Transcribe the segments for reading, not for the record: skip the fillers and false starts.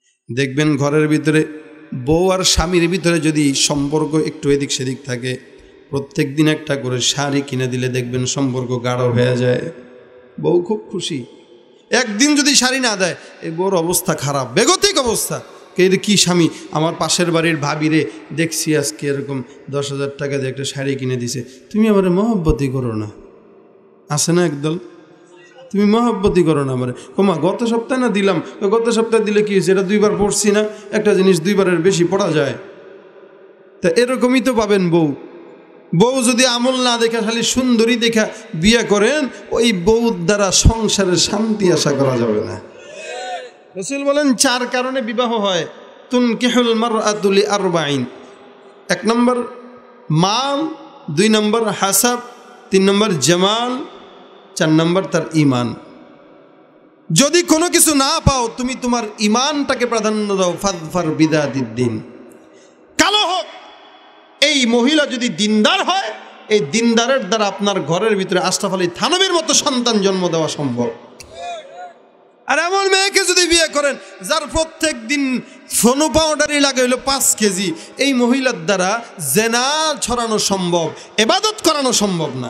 দেখবেন ঘরের ভিতরে বউ আর স্বামীর ভিতরে যদি সম্পর্ক একটু এদিক সেদিক থাকে, প্রত্যেক দিন একটা করে শাড়ি কিনে দিলে দেখবেন সম্পর্ক গাঢ় হয়ে যায়। বউ খুব খুশি। একদিন যদি শাড়ি না দেয়, এই বউর অবস্থা খারাপ, বেগতিক অবস্থা। কে কি স্বামী, আমার পাশের বাড়ির ভাবিরে দেখছি আজকে এরকম 10,000 টাকা দিয়ে একটা শাড়ি কিনে দিছে, তুমি আমার মহব্বতই করো না। আসে না একদল, তুমি মহব্বতই করো না আমারে। কমা গত সপ্তাহে না দিলাম, গত সপ্তাহে দিলে কি হয়েছে, এটা 2বার পড়ছি না, একটা জিনিস 2বারের বেশি পড়া যায়। তা এরকমই তো পাবেন বউ। বউ যদি আমল না দেখা খালি সুন্দরী দেখা বিয়ে করেন, ওই বউ দ্বারা সংসারের শান্তি আশা করা যাবে না। রাসূল বলেন 4 কারণে বিবাহ হয়। তুনকিহুল মারআতু লিআরবাঈন। 1 নম্বর মাল, 2 নম্বর হাসাব, 3 নম্বর জামাল, 4 নম্বর তার ঈমান। যদি কোনো কিছু না পাও, তুমি তোমার ঈমানটাকে প্রাধান্য দাও। ফাযফার বিদাতিদ্দিন। কালো হোক, এই মহিলা যদি দিনদার হয়, এই দিনদারের দ্বারা আপনার ঘরের ভিতরে আশরাফ আলী থানবীর মতো সন্তান জন্ম দেওয়া সম্ভব। আর এমন মেয়েকে যদি বিয়ে করেন যার প্রত্যেক দিন সোনু পাউডারই লাগে হইলো 5 কেজি, এই মহিলার দ্বারা জেনা ছড়ানো সম্ভব, ইবাদত করানো সম্ভব না।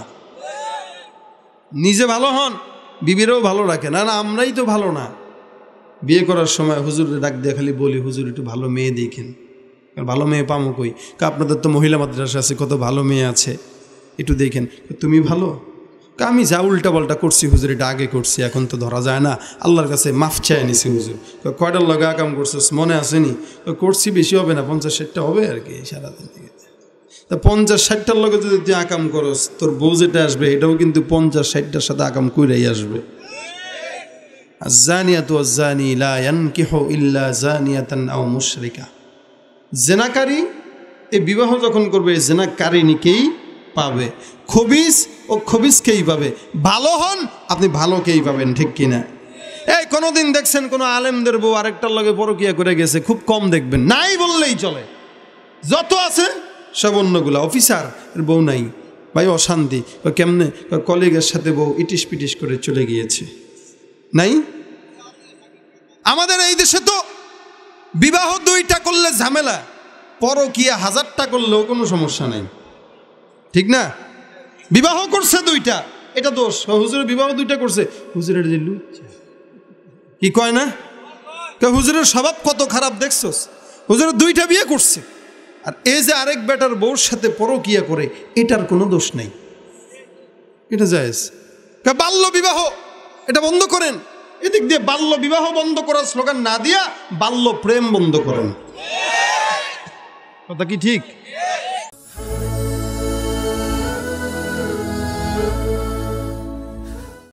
নিজে ভালো হন, বিবিরও ভালো রাখেন। আর আমরাই তো ভালো না। বিয়ে করার সময় হুজুরের ডাক দিয়ে খালি বলি, হুজুর একটু ভালো মেয়ে দেখেন। ভালো মেয়ে পামো কই? আপনাদের তো মহিলা মাদ্রাসা আছে, কত ভালো মেয়ে আছে, একটু দেখেন। তুমি ভালো? আমি যা উল্টা পাল্টা করছি হুজুর, এটা আগে করছি, এখন তো ধরা যায় না, আল্লাহর কাছে মাফ চাই নিছি হুজুর। কয়টার লগে কাম করছিস মনে আসেনি? করছি, বেশি হবে না, 50-60টা হবে আর কি সারাদিন থেকে। তা 50-60টার লগে যদি তুই আকাম করস, তোর বউ যেটা আসবে এটাও কিন্তু 50-60টার সাথে আকাম কইরাই আসবে। আয-যানিয়াতু ওয়াজ-যানি লা ইয়ানকিহু ইল্লা যানিয়াতান আও মুশরিকা। জেনাকারী এই বিবাহ যখন করবে, জেনাকারিনীকেই পাবে, খবিস ও খবিসকেই পাবে। ভালো হন, আপনি ভালোকেই পাবেন, ঠিক কিনা? এই কোনোদিন দেখছেন কোনো আলেমদের বউ আরেকটার লগে পরকিয়া করে গেছে? খুব কম দেখবেন, নাই বললেই চলে। যত আছে সব অন্যগুলা। অফিসার এর বউ নাই, ভাই অশান্তি। কেমনে? কলিগের সাথে বউ ইটিস পিটিস করে চলে গিয়েছে। নাই? আমাদের এই দেশে তো বিবাহ 2টা করলে ঝামেলা, পরকিয়া 1000টা করলেও কোনো সমস্যা নাই, ঠিক না? বিবাহ করছে 2টা, এটা দোষ। হুজুরের বিবাহ 2টা করছে, হুজুরের যে লুচ্চা কি কয় না, হুজুরের স্বভাব কত খারাপ দেখছস, হুজুরের 2টা বিয়ে করছে। আর এই যে আরেক বেটার বউর সাথে পরকিয়া করে, এটার কোনো দোষ নাই, এটা জায়েজ। বাল্য বিবাহ এটা বন্ধ করেন। এদিক দিয়ে বাল্য বিবাহ বন্ধ করার স্লোগান না দিয়া বাল্য প্রেম বন্ধ করেন। কথা কি ঠিক?